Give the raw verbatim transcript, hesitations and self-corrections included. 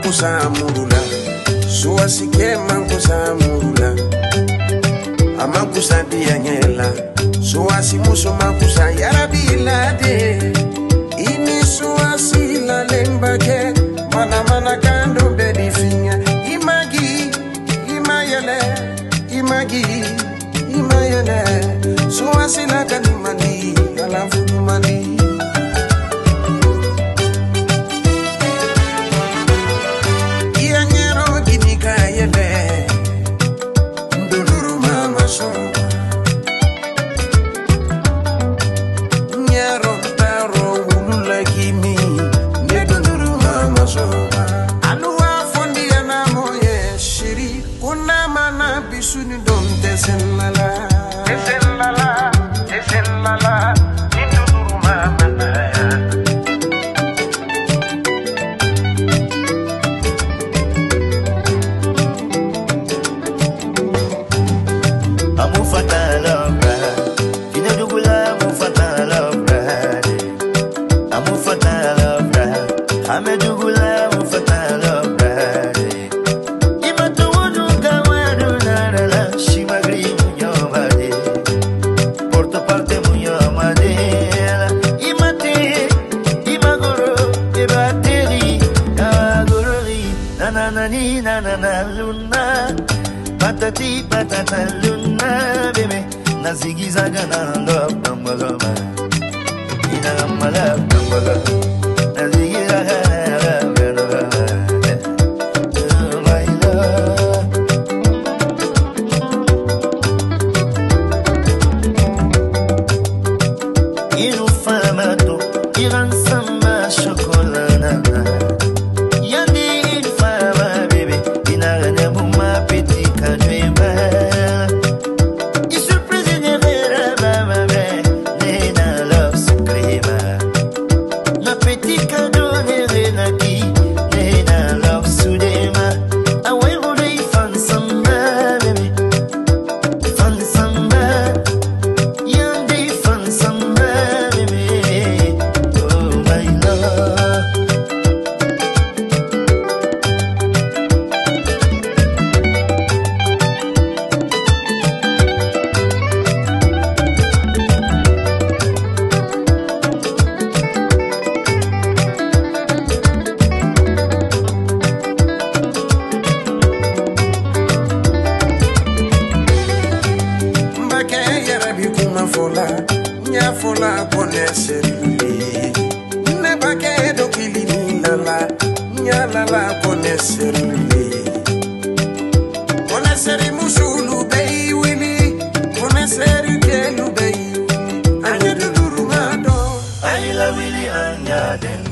makusa murula suwasike makusa murula amakusa dianyela suwasi muso makusa yarabila de ini suwasi la lembake mana mana kando bedi finya imagi imayele imagi imayele suwasi la kanimani alafu mani patati patata luna bebe na zigizaga na love bambagama ina mala bambagama na zigizaga na bambagama my love inu famato iran samba chocolana nya fola koneseri ne bake do kilini lala nya lala koneseri koneseri musulu bei wili koneseri kelu bei anya duduru mado I love Willie anya den